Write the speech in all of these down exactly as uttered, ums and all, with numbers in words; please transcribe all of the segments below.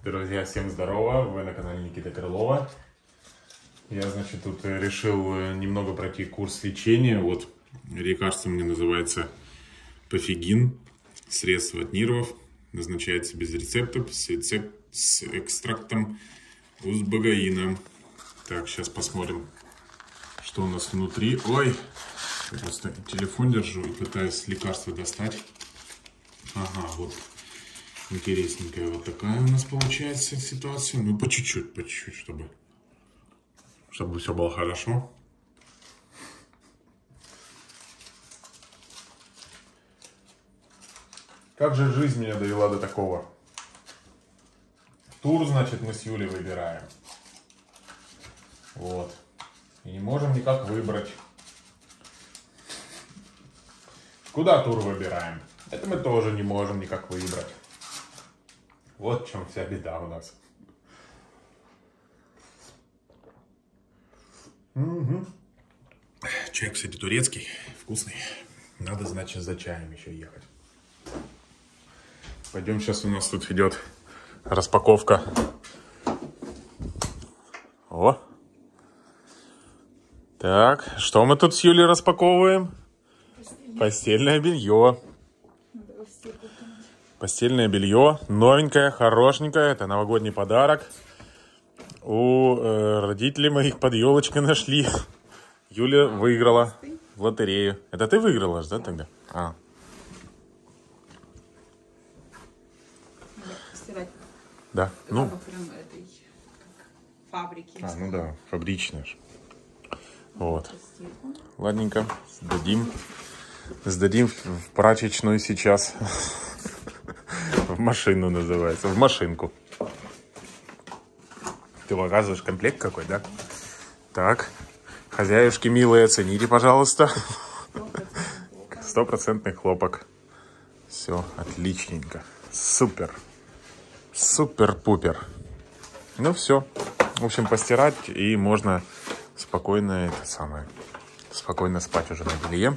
Друзья, всем здорово, вы на канале Никита Крылова. Я, значит, тут решил немного пройти курс лечения. Вот лекарство мне называется пофигин, средство от нервов, назначается без рецепта, с, рецепт, с экстрактом узбагаина. Так, сейчас посмотрим, что у нас внутри. Ой, я просто телефон держу и пытаюсь лекарство достать. Ага, вот. Интересненькая вот такая у нас получается ситуация. Ну, по чуть-чуть, по чуть-чуть, чтобы, чтобы все было хорошо. Как же жизнь меня довела до такого? Тур, значит, мы с Юлей выбираем. Вот. И не можем никак выбрать. Куда тур выбираем? Это мы тоже не можем никак выбрать. Вот в чем вся беда у нас. Угу. Чай, кстати, турецкий, вкусный. Надо, значит, за чаем еще ехать. Пойдем, сейчас у нас тут идет распаковка. О! Так, что мы тут с Юлей распаковываем? Постельное, Постельное белье. Постельное белье, новенькое, хорошенькое, это новогодний подарок. У э, родителей моих под елочкой нашли. Юля выиграла в лотерею. Это ты выиграла, да, тогда? А. Постирать. Да, ну. Прям этой фабрики. А, ну да, фабричная же. Вот. Ладненько, сдадим. Сдадим в прачечную сейчас. В машину называется, в машинку. Ты показываешь комплект какой, да? Так, хозяюшки милые, оцените, пожалуйста. Стопроцентный хлопок. Все, отличненько. Супер. Супер-пупер. Ну все. В общем, постирать, и можно спокойно это самое. Спокойно спать уже на белье.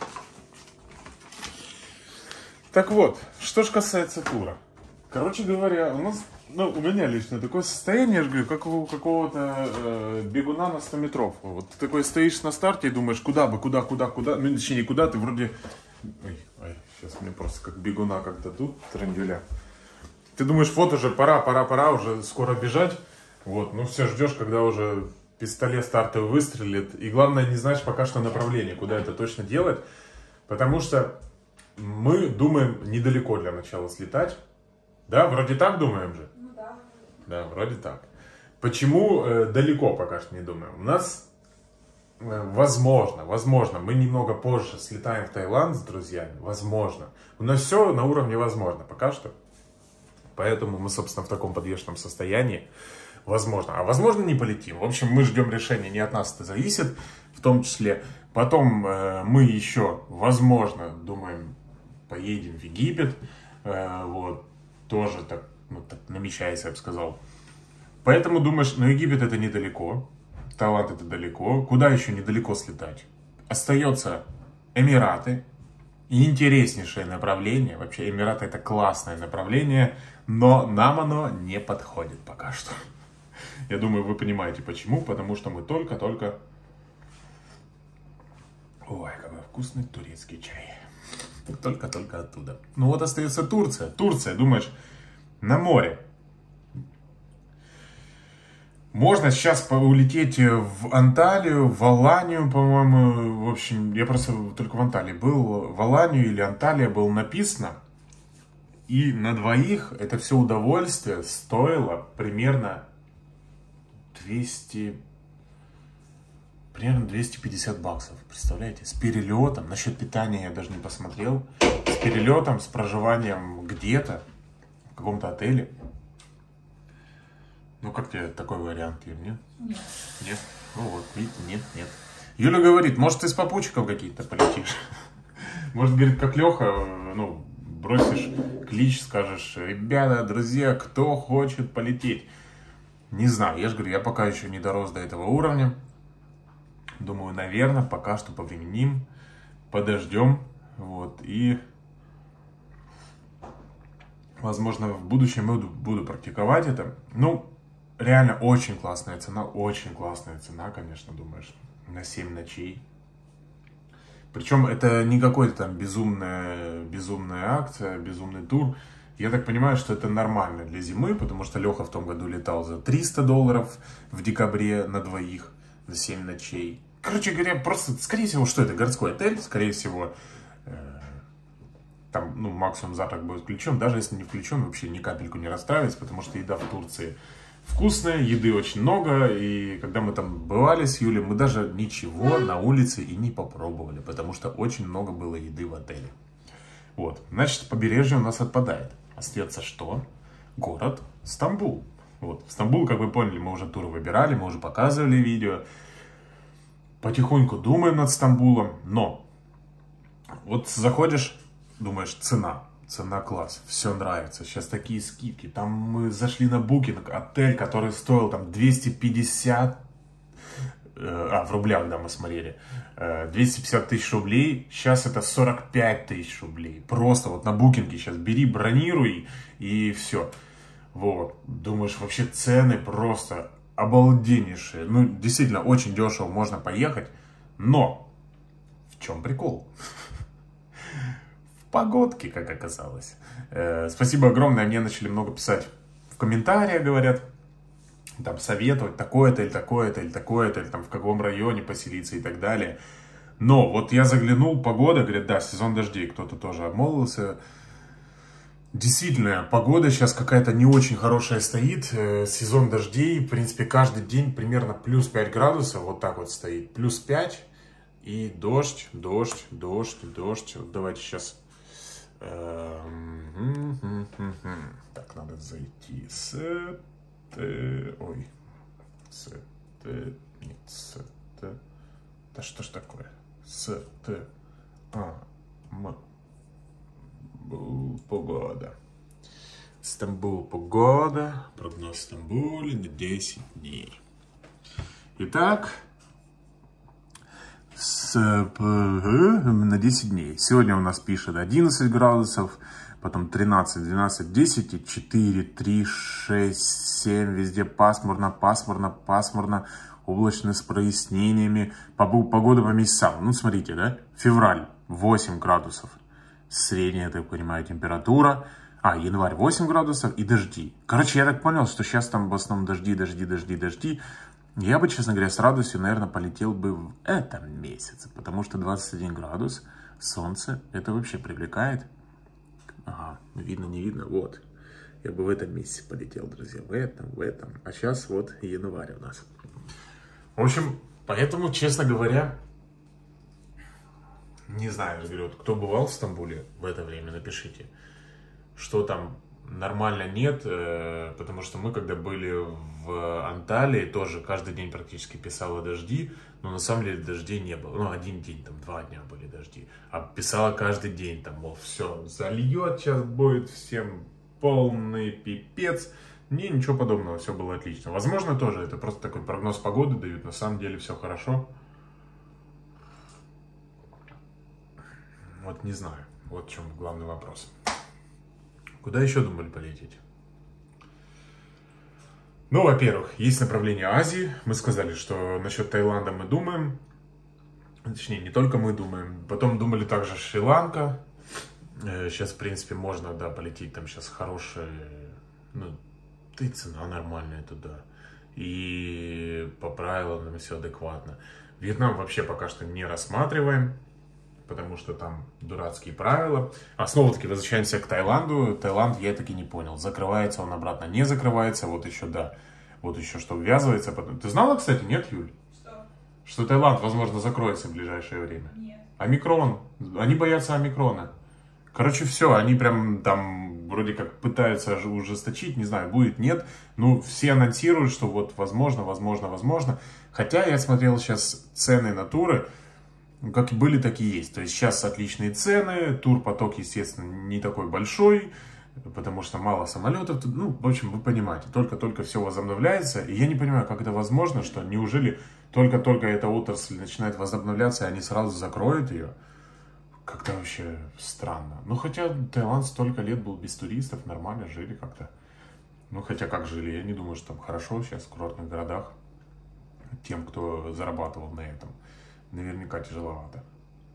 Так вот, что же касается тура. Короче говоря, у нас, ну, у меня лично такое состояние, я же говорю, как у какого-то э, бегуна на стометровку. Вот ты такой стоишь на старте и думаешь, куда бы, куда, куда, куда. Ну, точнее, куда ты вроде... Ой, ой, сейчас мне просто как бегуна как-то тут, трендюля. Ты думаешь, вот уже пора, пора, пора, уже скоро бежать. Вот, ну все, ждешь, когда уже пистолет стартовый выстрелит. И главное, не знаешь пока что направление, куда это точно делать. Потому что... Мы думаем недалеко для начала слетать. Да, вроде так думаем же? Ну да. Да, вроде так. Почему э, далеко пока что не думаем? У нас, э, возможно, возможно, мы немного позже слетаем в Таиланд с друзьями. Возможно. У нас все на уровне возможно пока что. Поэтому мы, собственно, в таком подвешенном состоянии. Возможно. А возможно, не полетим. В общем, мы ждем решения, не от нас это зависит. В том числе. Потом э, мы еще, возможно, думаем... Поедем в Египет, э, вот, тоже так, ну, так намечается, я бы сказал. Поэтому думаешь, ну, Египет это недалеко, Таиланд это далеко, куда еще недалеко слетать? Остается Эмираты, и интереснейшее направление, вообще Эмираты это классное направление, но нам оно не подходит пока что. Я думаю, вы понимаете почему, потому что мы только-только... Ой, какой вкусный турецкий чай. Только-только оттуда. Ну вот остается Турция. Турция, думаешь, на море. Можно сейчас улететь в Анталию, в Аланию, по-моему. В общем, я просто только в Анталии был. В Аланию или Анталия было написано. И на двоих это все удовольствие стоило примерно двести... Примерно двести пятьдесят баксов, представляете? С перелетом, насчет питания я даже не посмотрел. С перелетом, с проживанием где-то, в каком-то отеле. Ну, как тебе такой вариант, Юль, нет? Нет. Нет? Ну вот, видите, нет, нет. Юля говорит, может, ты с попутчиков какие-то полетишь? Может, говорит, как Леха, ну, бросишь клич, скажешь, ребята, друзья, кто хочет полететь? Не знаю, я же говорю, я пока еще не дорос до этого уровня. Думаю, наверное, пока что повременим, подождем, вот, и Возможно, в будущем буду, буду практиковать это. Ну, реально очень классная цена, очень классная цена, конечно, думаешь, на семь ночей. Причем это не какой-то там безумная, безумная акция, безумный тур. Я так понимаю, что это нормально для зимы, потому что Леха в том году летал за триста долларов в декабре на двоих, за семь ночей. Короче говоря, просто, скорее всего, что это? Городской отель, скорее всего, э, там, ну, максимум завтрак будет включен. Даже если не включен, вообще ни капельку не расстраивается, потому что еда в Турции вкусная, еды очень много. И когда мы там бывали с Юлей, мы даже ничего на улице и не попробовали, потому что очень много было еды в отеле. Вот, значит, побережье у нас отпадает. Остается что? Город Стамбул. Вот, Стамбул, как вы поняли, мы уже тур выбирали, мы уже показывали видео. Потихоньку думаем над Стамбулом, но вот заходишь, думаешь, цена, цена класс, все нравится, сейчас такие скидки. Там мы зашли на Booking, отель, который стоил там двести пятьдесят, э, а в рублях, да, мы смотрели, э, двести пятьдесят тысяч рублей, сейчас это сорок пять тысяч рублей. Просто вот на Booking сейчас бери, бронируй и все. Вот, думаешь, вообще цены просто обалденнейшие. Ну, действительно, очень дешево можно поехать. Но в чем прикол? В погодке, как оказалось. Э, спасибо огромное. Мне начали много писать в комментариях, говорят, там, советовать такое-то или такое-то или такое-то, или там в каком районе поселиться и так далее. Но вот я заглянул, погода, говорят, да, сезон дождей. Кто-то тоже обмолвился. Действительно, погода сейчас какая-то не очень хорошая стоит, сезон дождей, в принципе, каждый день примерно плюс пять градусов, вот так вот стоит, плюс пять, и дождь, дождь, дождь, дождь, вот давайте сейчас, так, надо зайти с, ой, с, нет, с, да что ж такое, с, т, а, м. Погода. Стамбул, погода. Прогноз в Стамбуле на десять дней. Итак, с, на десять дней. Сегодня у нас пишет одиннадцать градусов, потом тринадцать, двенадцать, десять, четыре, три, шесть, семь. Везде пасмурно, пасмурно, пасмурно. Облачно с прояснениями. Погода по месяцам. Ну, смотрите, да? Февраль восемь градусов. Средняя, я так понимаю, температура. А, январь восемь градусов и дожди. Короче, я так понял, что сейчас там в основном дожди, дожди, дожди, дожди. Я бы, честно говоря, с радостью, наверное, полетел бы в этом месяце. Потому что двадцать один градус, солнце, это вообще привлекает. Ага, видно, не видно, вот. Я бы в этом месяце полетел, друзья, в этом, в этом. А сейчас вот январь у нас. В общем, поэтому, честно говоря... Не знаю, я говорю, вот кто бывал в Стамбуле в это время, напишите, что там нормально, нет, э, потому что мы, когда были в Анталии, тоже каждый день практически писало дожди, но на самом деле дождей не было, ну, один день, там, два дня были дожди, а писало каждый день, там, мол, все, зальет, сейчас будет всем полный пипец, не, ничего подобного, все было отлично. Возможно, тоже это просто такой прогноз погоды дают, на самом деле все хорошо. Вот не знаю, вот в чем главный вопрос. Куда еще думали полететь? Ну, во-первых, есть направление Азии. Мы сказали, что насчет Таиланда мы думаем. Точнее, не только мы думаем. Потом думали также Шри-Ланка. Сейчас, в принципе, можно, да, полететь. Там сейчас хорошая, ну, да и цена нормальная туда. И по правилам там все адекватно. Вьетнам вообще пока что не рассматриваем, потому что там дурацкие правила. А снова-таки возвращаемся к Таиланду. Таиланд я таки не понял, закрывается он обратно, не закрывается. Вот еще, да, вот еще что ввязывается. Ты знала, кстати, нет, Юль? Что? Что Таиланд, возможно, закроется в ближайшее время. Нет. Омикрон. Они боятся омикрона. Короче, все, они прям там вроде как пытаются ужесточить, не знаю, будет, нет. Ну, все анонсируют, что вот возможно, возможно, возможно. Хотя я смотрел сейчас цены на туры. Как и были, так и есть. То есть сейчас отличные цены, турпоток, естественно, не такой большой, потому что мало самолетов. Ну, в общем, вы понимаете, только-только все возобновляется. И я не понимаю, как это возможно, что неужели только-только эта отрасль начинает возобновляться, и они сразу закроют ее? как-то вообще странно. Ну, хотя Таиланд столько лет был без туристов, нормально жили как-то. Ну, хотя как жили, я не думаю, что там хорошо сейчас в курортных городах. Тем, кто зарабатывал на этом, наверняка тяжеловато.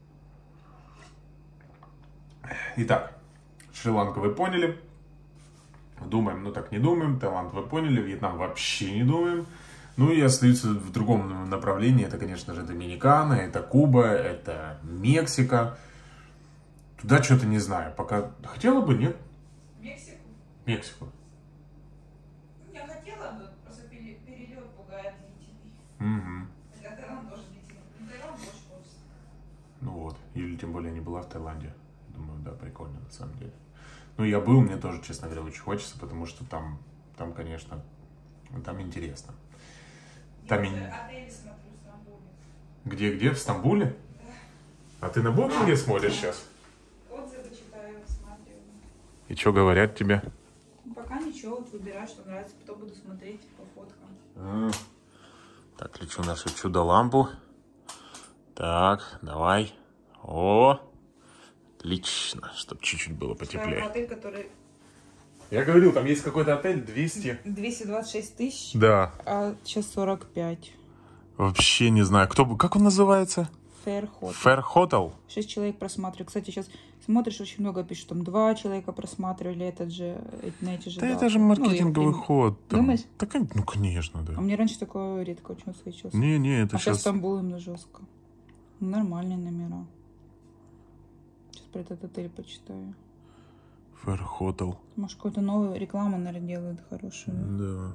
Итак, Шри-Ланку вы поняли. Думаем, ну так не думаем. Таиланд вы поняли. Вьетнам вообще не думаем. Ну и остаются в другом направлении. Это, конечно же, Доминикана, это Куба, это Мексика. Туда что-то не знаю. Пока хотела бы, нет? Мексику? Мексику. Я хотела бы, просто перелет пугает длительный. Угу. Хотя Таиланд тоже длительный. Таиланд больше хочется. Ну вот. Или тем более не была в Таиланде. Думаю, да, прикольно на самом деле. Ну, я был, мне тоже, честно говоря, очень хочется, потому что там, там, конечно, там интересно. Там Я и... уже отели смотрю в Стамбуле. Где-где? В Стамбуле? Да. А ты на букинге смотришь сейчас? Отзывы читаю, смотрю. И что говорят тебе? Пока ничего, вот выбираю, что нравится, потом буду смотреть по фоткам. А. Так, включу нашу чудо-лампу. Так, давай. О, отлично, чтобы чуть-чуть было потеплее. Отель, который... Я говорил, там есть какой-то отель двести... двести двадцать шесть тысяч, Да. а сейчас сорок пять. Вообще не знаю, кто... Как он называется? Fair Hotel. Fair Hotel? Шесть человек просматривали. Кстати, сейчас смотришь, очень много пишут, там два человека просматривали этот же, на эти же Да даты. это же маркетинговый Ну, и... ход. Там... Думаешь? Так, ну, конечно, да. А мне раньше такое редко очень встречалось. Не-не, это а сейчас сейчас... Стамбул именно жестко. Нормальные номера. Сейчас про этот отель почитаю. Fair Hotel. Может, какую-то новую рекламу, наверное, делают хорошую. Да.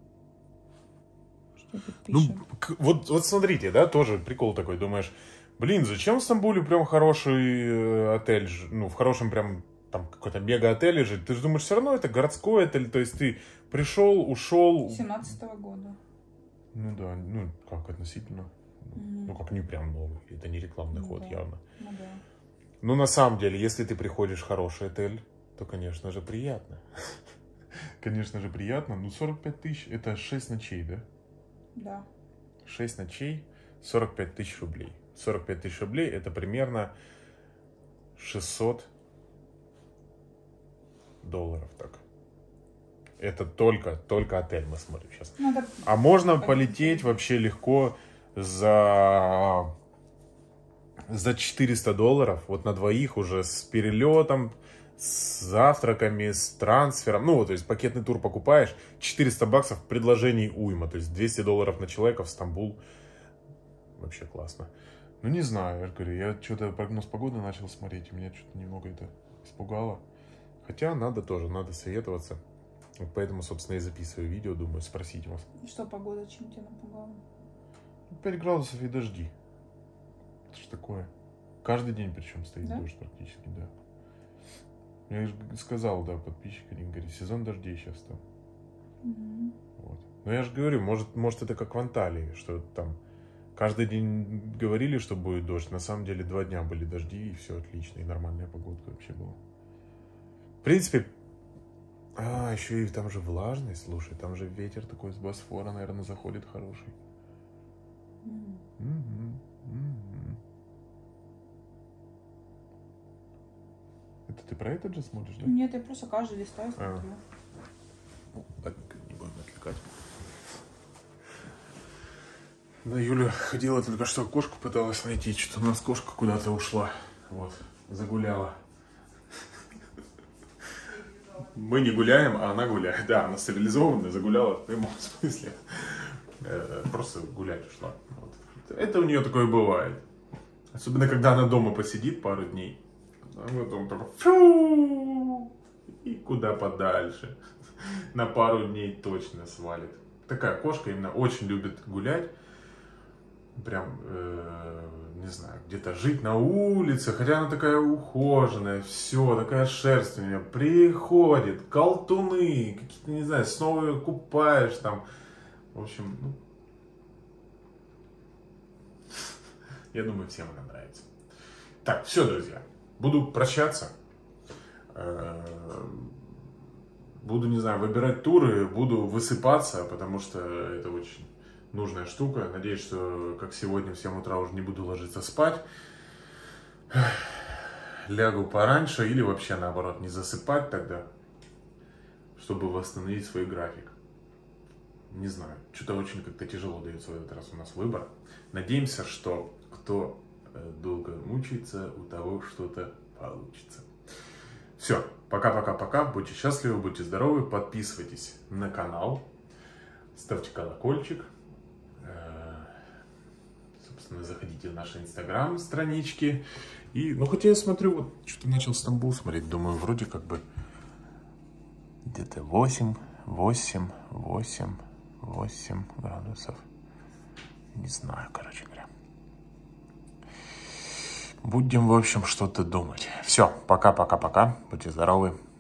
Что тут Ну, пишет? вот, вот смотрите, да, тоже прикол такой. Думаешь, блин, зачем в Стамбуле прям хороший э, отель, ну, в хорошем прям, там, какой-то мега-отеле жить? Ты же думаешь, все равно это городской отель, то есть ты пришел, ушел... семнадцатого года. Ну да, ну, как относительно. Мгм. Ну, как не прям новый, это не рекламный Ну ход да. явно. Ну да. Ну, на самом деле, если ты приходишь в хороший отель, то, конечно же, приятно. Конечно же, приятно. Ну, сорок пять тысяч, это шесть ночей, да? Да. шесть ночей, сорок пять тысяч рублей. сорок пять тысяч рублей, это примерно шестьсот долларов, так. Это только, только отель мы смотрим сейчас. Ну, это... А можно полететь вообще легко за... за четыреста долларов, вот на двоих уже с перелетом, с завтраками, с трансфером. Ну, то есть пакетный тур покупаешь, четыреста баксов, предложений уйма. То есть двести долларов на человека в Стамбул. Вообще классно. Ну, не знаю, я же говорю, я что-то прогноз погоды начал смотреть, и меня что-то немного это испугало. Хотя надо тоже, надо советоваться. Вот поэтому, собственно, и записываю видео, думаю, спросить вас. Что погода, чем тебя напугала? пять градусов и дожди. Это ж такое. Каждый день причем стоит Да? дождь практически, да. Я же сказал, да, подписчик один говорит, сезон дождей сейчас там. Угу. Вот. Но я же говорю, может, может это как в Анталии, что там каждый день говорили, что будет дождь. На самом деле два дня были дожди, и все отлично, и нормальная погодка вообще была. В принципе, а, еще и там же влажность, слушай, там же ветер такой с Босфора, наверное, заходит хороший. Угу. Угу, угу. Это ты про этот же смотришь, да? Нет, я просто каждый листаю, смотрю. Ну, так не будем отвлекать. Да, Юля ходила только что, кошку пыталась найти. Что-то у нас кошка куда-то ушла. Вот, загуляла. Мы не гуляем, а она гуляет. Да, она стерилизованная, загуляла в прямом смысле. Просто гулять ушла. Вот. Это у нее такое бывает. Особенно, когда она дома посидит пару дней. А потом такой фу, и куда подальше. На пару дней точно свалит. Такая кошка именно очень любит гулять. Прям, э, не знаю, где-то жить на улице. Хотя она такая ухоженная, все, такая шерсть у нее. Приходит, колтуны, какие-то, не знаю, снова ее купаешь там. В общем, ну, я думаю, всем она нравится. Так, все, друзья. Буду прощаться. Буду, не знаю, выбирать туры, буду высыпаться, потому что это очень нужная штука. Надеюсь, что, как сегодня, в семь утра уже не буду ложиться спать. лягу пораньше или вообще наоборот не засыпать тогда, чтобы восстановить свой график. Не знаю, что-то очень как-то тяжело дается в этот раз у нас выбор. Надеемся, что кто долго мучается, у того что-то получится. Все, пока-пока-пока, будьте счастливы, будьте здоровы, подписывайтесь на канал, ставьте колокольчик, собственно, заходите в наши инстаграм странички. И, ну, хотя я смотрю, вот что-то начал Стамбул смотреть, думаю, вроде как бы где-то восемь, восемь, восемь, восемь градусов. Не знаю, короче говоря. Будем, в общем, что-то думать. Все, пока-пока-пока. Будьте здоровы.